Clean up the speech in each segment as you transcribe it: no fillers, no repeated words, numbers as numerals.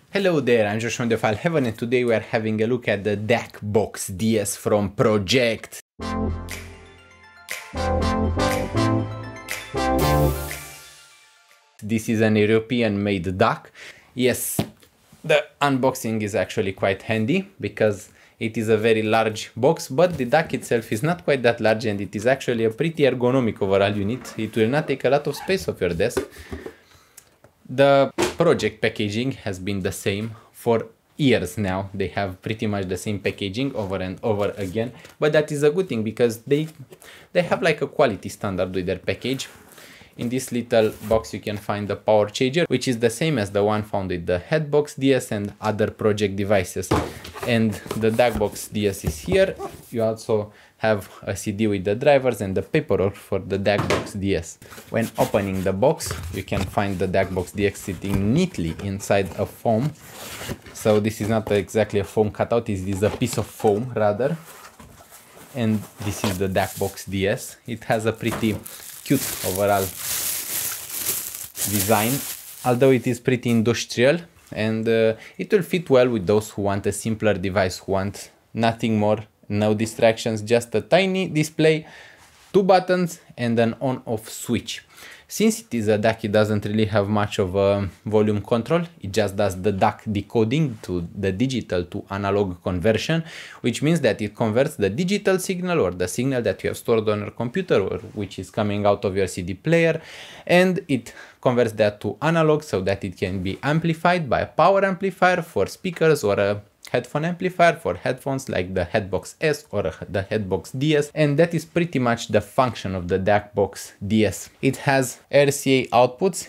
Hello there, I'm Josh from the File Heaven, and today we are having a look at the DAC DS from Project. This is an European-made DAC. Yes, the unboxing is actually quite handy because it is a very large box, but the DAC itself is not quite that large and it is actually a pretty ergonomic overall unit. It will not take a lot of space off your desk. The Project packaging has been the same for years now. They have pretty much the same packaging over and over again, but that is a good thing because they have like a quality standard with their package. In this little box you can find the power charger, which is the same as the one found with the Headbox DS and other Project devices. And the DACBox DS is here. You also have a CD with the drivers and the paperwork for the DACBox DS. When opening the box, you can find the DACBox DS sitting neatly inside a foam. So this is not exactly a foam cutout, this is a piece of foam rather. And this is the DACBox DS. It has a pretty cute overall design, although it is pretty industrial, and it will fit well with those who want a simpler device, who want nothing more, no distractions, just a tiny display, 2 buttons and an on-off switch. Since it is a DAC, it doesn't really have much of a volume control. It just does the DAC decoding to the digital to analog conversion, which means that it converts the digital signal or the signal that you have stored on your computer or which is coming out of your CD player, and it converts that to analog so that it can be amplified by a power amplifier for speakers or a headphone amplifier for headphones like the Headbox S or the Headbox DS, and that is pretty much the function of the DACBox DS. It has RCA outputs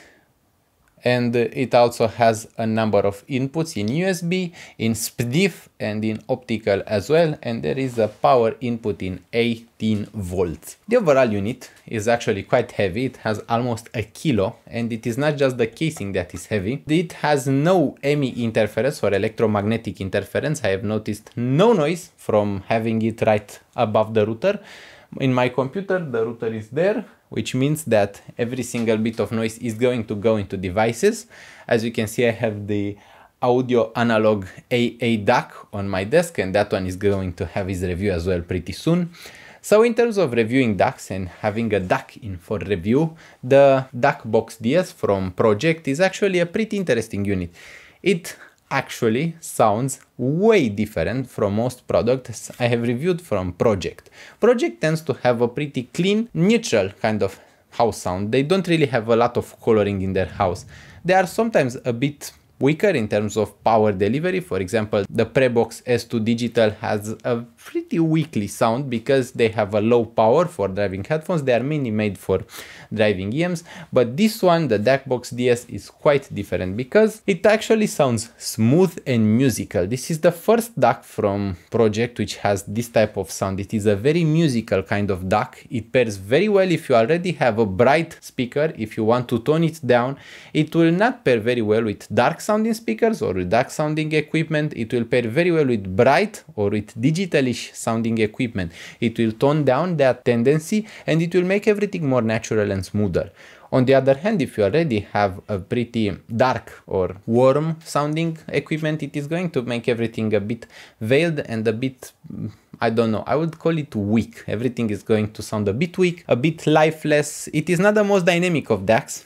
and it also has a number of inputs in USB, in SPDIF and in optical as well, and there is a power input in 18 volts. The overall unit is actually quite heavy. It has almost a kilo, and it is not just the casing that is heavy. It has no ME interference or electromagnetic interference. I have noticed no noise from having it right above the router. In my computer, the router is there, which means that every single bit of noise is going to go into devices. As you can see, I have the audio analog AA DAC on my desk, and that one is going to have his review as well pretty soon. So in terms of reviewing DACs and having a DAC in for review, the DACBox DS from Project is actually a pretty interesting unit. It actually sounds way different from most products I have reviewed from Project. Project tends to have a pretty clean, neutral kind of house sound. They don't really have a lot of coloring in their house. They are sometimes a bit weaker in terms of power delivery. For example, the Prebox S2 Digital has a pretty weakly sound because they have a low power for driving headphones. They are mainly made for driving EMs, but this one, the DACBox DS, is quite different because it actually sounds smooth and musical. This is the first DAC from Project which has this type of sound. It is a very musical kind of DAC. It pairs very well if you already have a bright speaker. If you want to tone it down, it will not pair very well with dark sounding speakers or with dark sounding equipment. It will pair very well with bright or with digitalish sounding equipment. It will tone down that tendency and it will make everything more natural and smoother. On the other hand, if you already have a pretty dark or warm sounding equipment, it is going to make everything a bit veiled and a bit, I don't know, I would call it weak. Everything is going to sound a bit weak, a bit lifeless. It is not the most dynamic of DACs.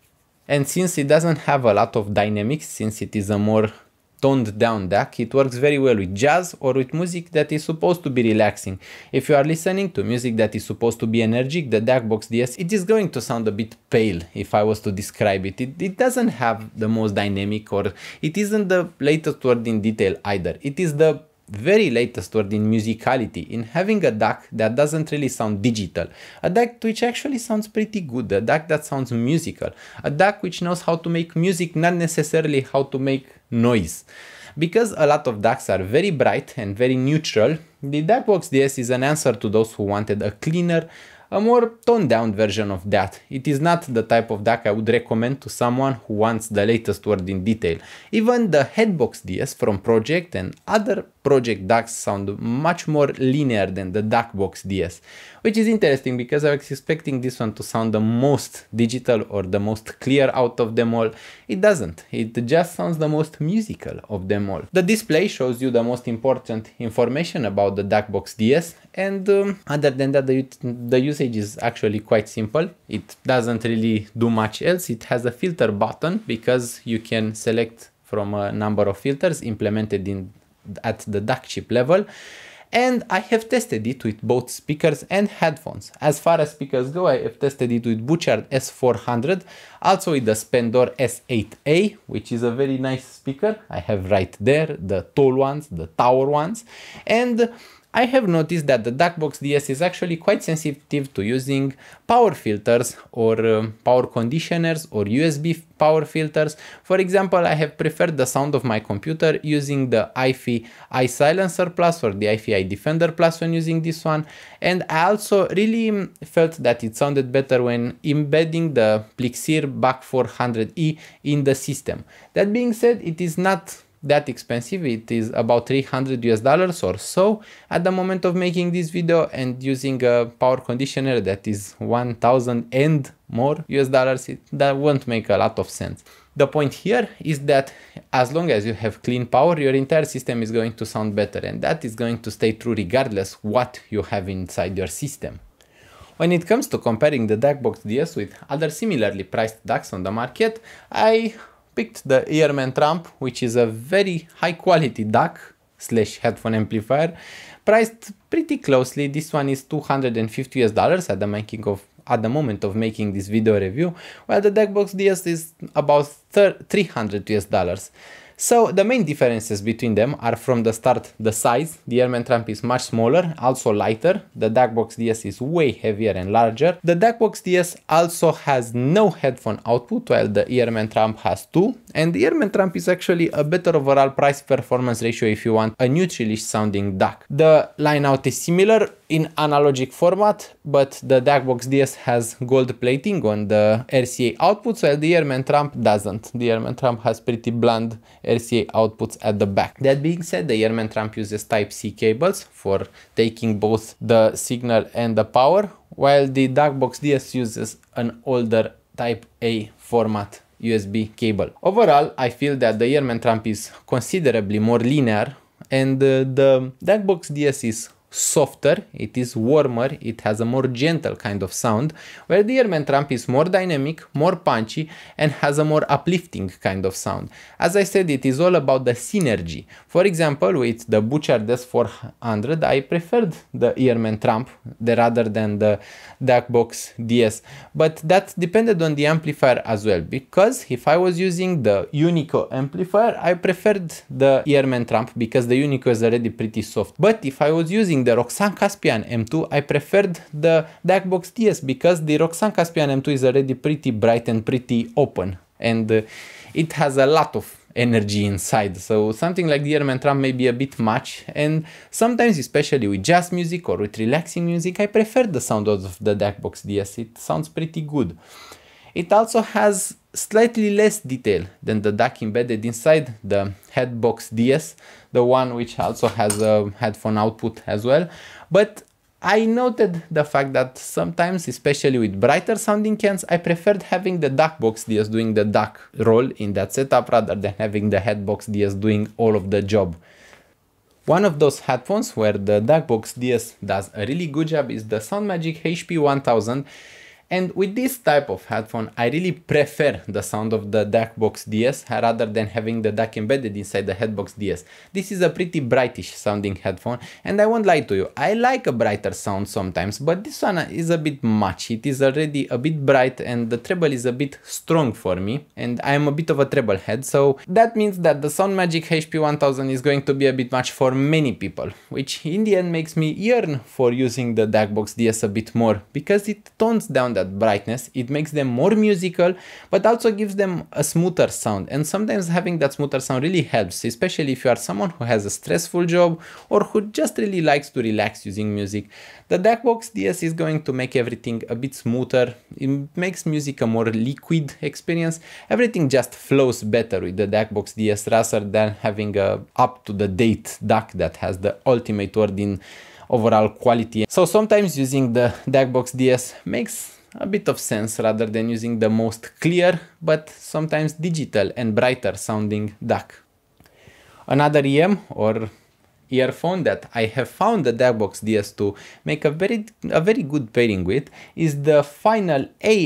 And since it doesn't have a lot of dynamics, since it is a more toned down DAC, it works very well with jazz or with music that is supposed to be relaxing. If you are listening to music that is supposed to be energetic, the DACBox DS, it is going to sound a bit pale if I was to describe it. It doesn't have the most dynamic, or it isn't the latest word in detail either. It is the very latest word in musicality, in having a DAC that doesn't really sound digital, a DAC which actually sounds pretty good, a DAC that sounds musical, a DAC which knows how to make music, not necessarily how to make noise. Because a lot of DACs are very bright and very neutral, the DACBox DS is an answer to those who wanted a cleaner, a more toned down version of that. It is not the type of DAC I would recommend to someone who wants the latest word in detail. Even the Headbox DS from Project and other project DACs sound much more linear than the DACbox DS, which is interesting because I was expecting this one to sound the most digital or the most clear out of them all. It doesn't. It just sounds the most musical of them all. The display shows you the most important information about the DACbox DS, and other than that, the usage is actually quite simple. It doesn't really do much else. It has a filter button because you can select from a number of filters implemented at the DAC chip level, and I have tested it with both speakers and headphones. As far as speakers go, I have tested it with Buchard S400, also with the Spendor S8A, which is a very nice speaker. I have right there the tall ones, the tower ones, and I have noticed that the DACbox DS is actually quite sensitive to using power filters or power conditioners or USB power filters. For example, I have preferred the sound of my computer using the iFi iSilencer Plus or the iFi iDefender Plus when using this one, and I also really felt that it sounded better when embedding the Plixir BAC 400E in the system. That being said, it is not that expensive. It is about $300 or so at the moment of making this video, and using a power conditioner that is 1,000 and more US dollars, that won't make a lot of sense. The point here is that as long as you have clean power, your entire system is going to sound better, and that is going to stay true regardless what you have inside your system. When it comes to comparing the DACbox DS with other similarly priced DACs on the market, I picked the Earman Tramp, which is a very high quality DAC / headphone amplifier, priced pretty closely. This one is $250 at the moment of making this video review, while the DACbox DS is about $300. So the main differences between them are from the start the size. The Earman Tramp is much smaller, also lighter. The DACbox DS is way heavier and larger. The DACbox DS also has no headphone output, while the Earman Tramp has two. And the Earman Tramp is actually a better overall price performance ratio if you want a neutralish sounding DAC. The line out is similar in analogic format, but the DACbox DS has gold plating on the RCA outputs, while the Earman Tramp doesn't. The Earman Tramp has pretty bland RCA outputs at the back. That being said, the Earman Tramp uses Type-C cables for taking both the signal and the power, while the DACbox DS uses an older Type-A format USB cable. Overall, I feel that the Earman Tramp is considerably more linear, and the DACbox DS is softer, it is warmer, it has a more gentle kind of sound, where the Earman Tramp is more dynamic, more punchy, and has a more uplifting kind of sound. As I said, it is all about the synergy. For example, with the Buchard S400, I preferred the Earman Tramp rather than the DACbox DS, but that depended on the amplifier as well, because if I was using the Unico amplifier, I preferred the Earman Tramp because the Unico is already pretty soft. But if I was using the Roxan Caspian M2, I preferred the DACbox DS because the Roxan Caspian M2 is already pretty bright and pretty open, and it has a lot of energy inside, so something like the Earman Tramp may be a bit much, and sometimes, especially with jazz music or with relaxing music, I prefer the sound of the DACbox DS. It sounds pretty good. It also has slightly less detail than the DAC embedded inside the Headbox DS, the one which also has a headphone output as well. But I noted the fact that sometimes, especially with brighter sounding cans, I preferred having the DACbox DS doing the DAC role in that setup rather than having the Headbox DS doing all of the job. One of those headphones where the DACbox DS does a really good job is the Soundmagic HP1000. And with this type of headphone, I really prefer the sound of the DACbox DS rather than having the DAC embedded inside the Headbox DS. This is a pretty brightish sounding headphone, and I won't lie to you, I like a brighter sound sometimes, but this one is a bit much. It is already a bit bright and the treble is a bit strong for me, and I am a bit of a treble head, so that means that the Soundmagic HP1000 is going to be a bit much for many people, which in the end makes me yearn for using the DACbox DS a bit more, because it tones down that brightness, it makes them more musical, but also gives them a smoother sound. And sometimes having that smoother sound really helps, especially if you are someone who has a stressful job or who just really likes to relax using music. The DACbox DS is going to make everything a bit smoother. It makes music a more liquid experience. Everything just flows better with the DACbox DS rather than having a up-to-the-date DAC that has the ultimate word in overall quality. So sometimes using the DACbox DS makes a bit of sense rather than using the most clear but sometimes digital and brighter sounding DAC. Another EM or earphone that I have found the DACbox DS to make a very good pairing with is the Final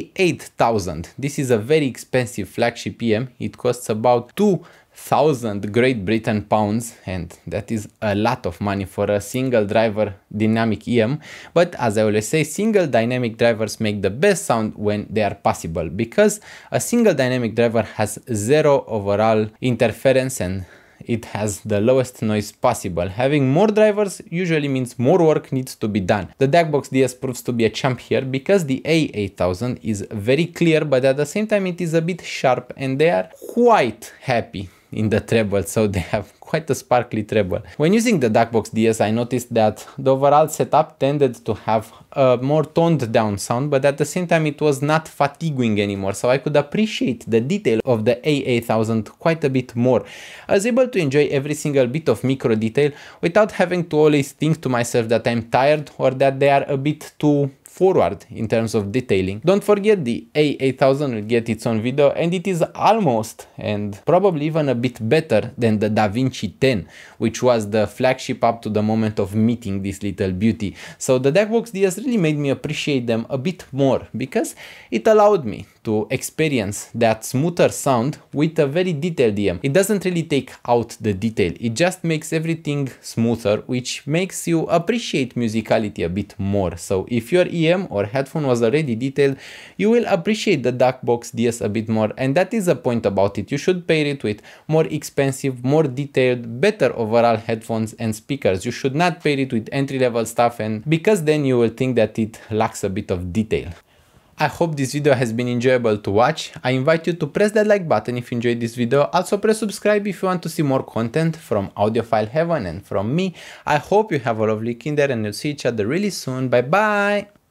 A8000. This is a very expensive flagship EM. It costs about 2,000 Great Britain pounds, and that is a lot of money for a single driver dynamic EM. But as I always say, single dynamic drivers make the best sound when they are possible, because a single dynamic driver has zero overall interference and it has the lowest noise possible. Having more drivers usually means more work needs to be done. The DACbox DS proves to be a champ here because the A8000 is very clear, but at the same time it is a bit sharp, and they are quite happy in the treble, so they have quite a sparkly treble. When using the DACbox DS, I noticed that the overall setup tended to have a more toned down sound, but at the same time it was not fatiguing anymore, so I could appreciate the detail of the A8000 quite a bit more. I was able to enjoy every single bit of micro detail without having to always think to myself that I'm tired or that they are a bit too forward in terms of detailing. Don't forget the A8000 will get its own video, and it is almost and probably even a bit better than the DaVinci 10, which was the flagship up to the moment of meeting this little beauty. So the DACbox DS really made me appreciate them a bit more because it allowed me to experience that smoother sound with a very detailed EM. It doesn't really take out the detail, it just makes everything smoother, which makes you appreciate musicality a bit more. So if your EM or headphone was already detailed, you will appreciate the DACbox DS a bit more, and that is the point about it. You should pair it with more expensive, more detailed, better overall headphones and speakers. You should not pair it with entry-level stuff, and because then you will think that it lacks a bit of detail. I hope this video has been enjoyable to watch. I invite you to press that like button if you enjoyed this video. Also press subscribe if you want to see more content from Audiophile Heaven and from me. I hope you have a lovely weekend there, and we'll see each other really soon. Bye bye!